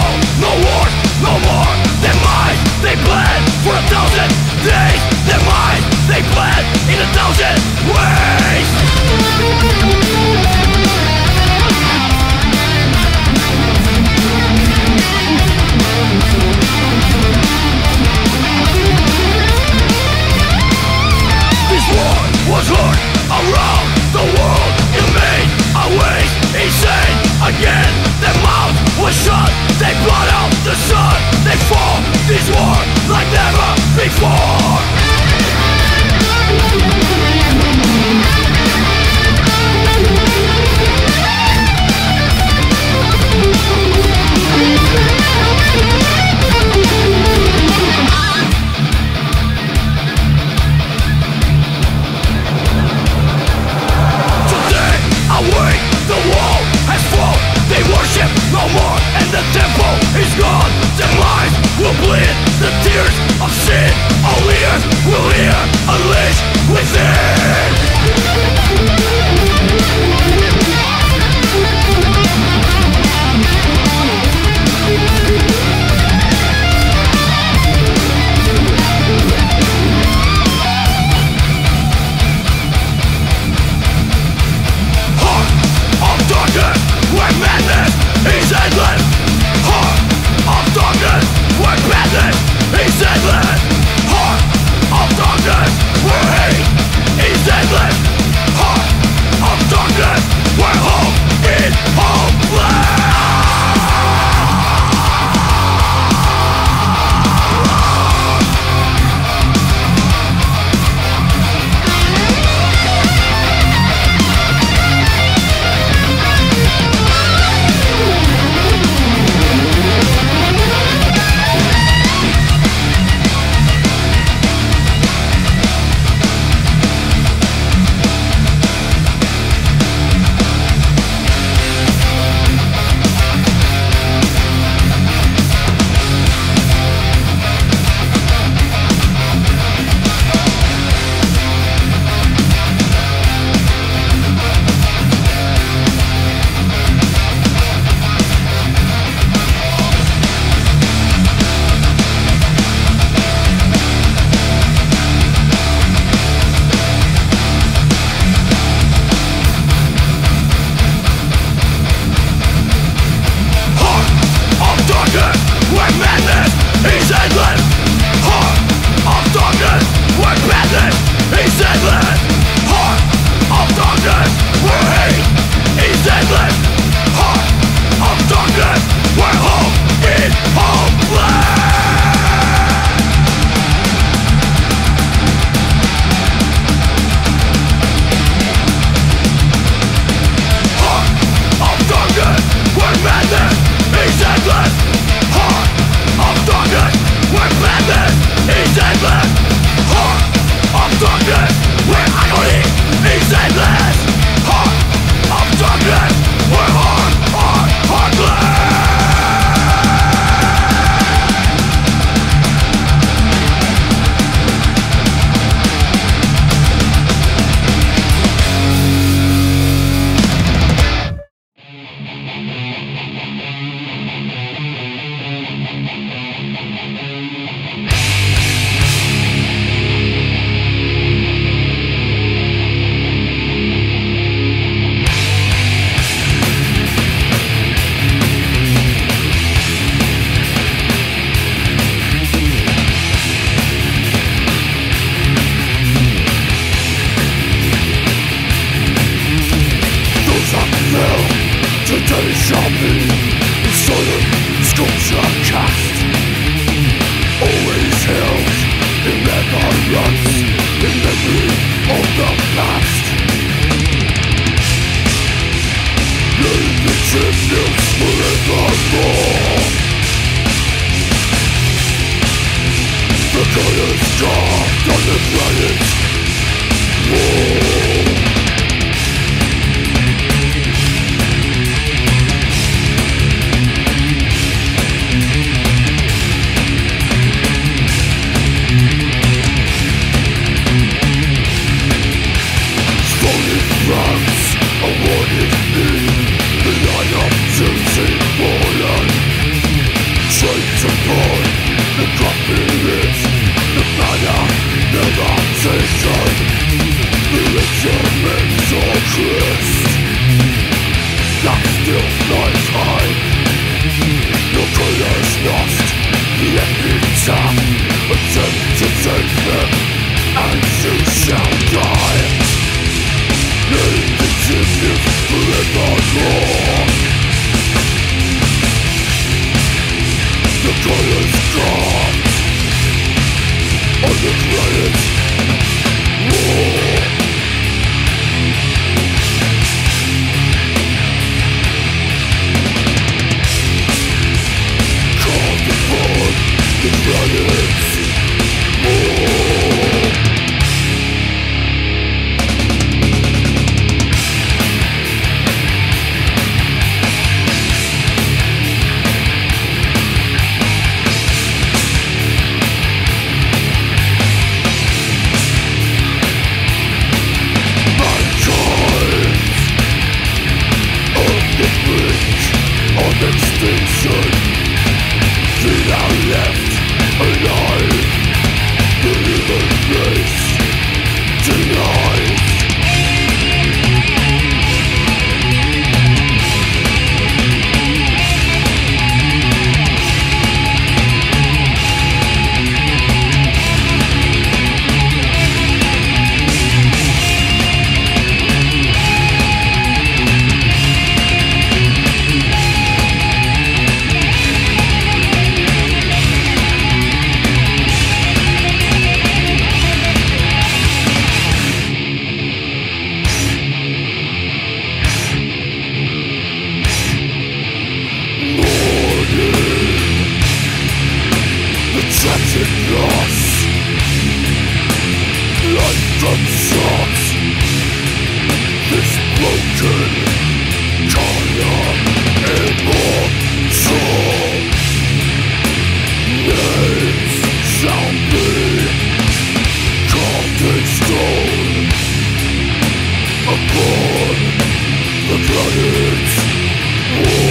no wars, no more. Their minds, they bled for 1,000 days. Their minds, they bled in 1,000 ways. This war was heard around the world. It made our ways insane again. Their mouth was shut, they blot out the sun. They fought this war like never before. Today, awake, the wall has fallen. They worship no more, and the temple is gone. Their minds will bleed the tears of sin. All ears will hear, unleashed within. Heart of darkness, where madness is endless. Heart of darkness, where madness is endless. Heart of darkness, where hate is endless. Heart of darkness, where hope is hopeless. It's the fire, never taken. Religion makes all Christ. That still flies high. No color's lost. Let me tap. Attempt to take them, and you shall die. May continue forevermore. The color's gone on the planet. War. Call upon the planet's war. Extinction, we are left alive. The human race denied. Tragic loss, life from source. This broken color immortal. Names shall be carved in stone upon the planet's wall.